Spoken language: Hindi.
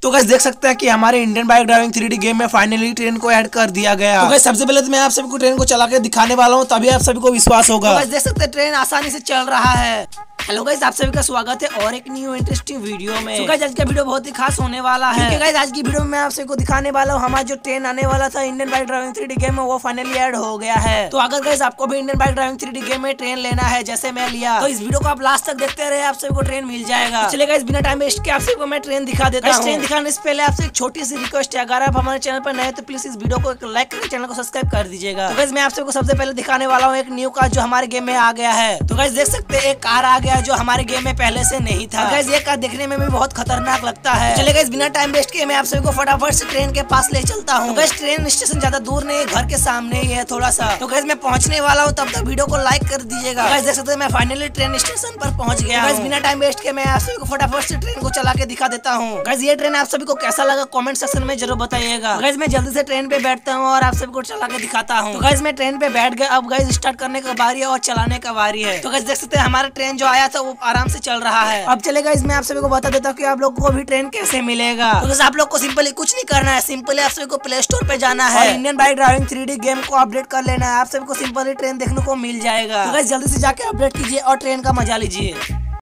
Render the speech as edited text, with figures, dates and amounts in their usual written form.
तो गाइस देख सकते हैं कि हमारे Indian bike driving 3D game में फाइनली ट्रेन को ऐड कर दिया गया। तो गाइस सबसे पहले तो मैं आप सभी को ट्रेन को चला के दिखाने वाला हूँ, तभी आप सभी को विश्वास होगा। तो गाइस देख सकते हैं ट्रेन आसानी से चल रहा है। हेलो गाइस, आप सभी का स्वागत है और एक न्यू इंटरेस्टिंग वीडियो में। तो गाइस आज का वीडियो बहुत ही खास होने वाला है, क्योंकि गाइस आज की वीडियो में मैं आप सभी को दिखाने वाला हूँ हमारा जो ट्रेन आने वाला था Indian bike driving 3D game में, वो फाइनली ऐड हो गया है। तो अगर गाइस आपको भी Indian bike driving 3D game में ट्रेन लेना है जैसे मैं लिया, तो इस वीडियो को आप लास्ट तक देखते रहे, आप सभी को ट्रेन मिल जाएगा। तो चलिए गाइस बिना टाइम वेस्ट के आप सभी को मैं ट्रेन दिखा देता हूं। ट्रेन दिखाने से पहले आपसे एक छोटी सी रिक्वेस्ट है, अगर आप हमारे चैनल पर नए तो प्लीज इस वीडियो को एक लाइक करके चैनल को सब्सक्राइब कर दीजिएगा। तो गाइस मैं आप सभी को सबसे पहले दिखाने वाला हूँ एक न्यू कार जो हमारे गेम में आ गया है। तो गाइस देख सकते हैं एक कार आ गया जो हमारे गेम में पहले से नहीं था। गाइस ये कार देखने में भी बहुत खतरनाक लगता है। चलिए गाइस बिना टाइम वेस्ट किए मैं आप सभी को फटाफट से ट्रेन के पास ले चलता हूँ। तो गाइस ट्रेन स्टेशन ज्यादा दूर नहीं है, घर के सामने ही है थोड़ा सा। तो गाइस मैं पहुंचने वाला हूँ, तब तक वीडियो को लाइक कर दीजिएगा। गाइस देख सकते हैं मैं फाइनली ट्रेन स्टेशन पर पहुंच गया। गाइस बिना टाइम वेस्ट किए मैं आप सभी को फटाफट से ट्रेन को चला के दिखा देता हूँ। गाइस ये ट्रेन आप सभी को कैसा लगा कमेंट सेक्शन में जरूर बताइएगा। गाइस मैं जल्दी से ट्रेन पे बैठता हूँ और आप सभी को चला के दिखाता हूँ। तो गाइस मैं ट्रेन पे बैठ गया। अब गाइस स्टार्ट करने का बारी है और चलाने का बारी है। तो गाइस देख सकते हैं हमारा ट्रेन जो आया था वो आराम से चल रहा है। अब चले गाइस मैं आप सभी को बता देता हूँ कि आप लोगों को भी ट्रेन कैसे मिलेगा। तो गाइस आप लोग को सिंपली कुछ नहीं करना है, सिंपली आप सभी को प्ले स्टोर पे जाना है और Indian bike driving 3D game को अपडेट कर लेना है। आप सभी को सिंपली ट्रेन देखने को मिल जाएगा। तो गाइस जल्दी से जाके अपडेट कीजिए और ट्रेन का मजा लीजिए।